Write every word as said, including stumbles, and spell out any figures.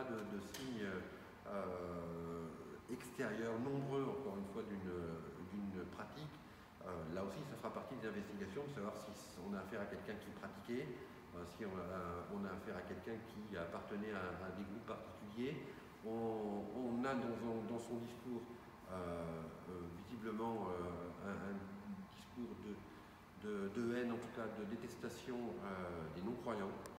de, de signes euh, extérieurs, nombreux encore une fois, d'une pratique, euh, là aussi ça fera partie des investigations, de savoir si on a affaire à quelqu'un qui pratiquait, euh, si on a, on a affaire à quelqu'un qui appartenait à, à des groupes particuliers. On, on a dans son, dans son discours euh, euh, visiblement euh, un, un discours de, de, de haine, en tout cas de détestation euh, des non-croyants.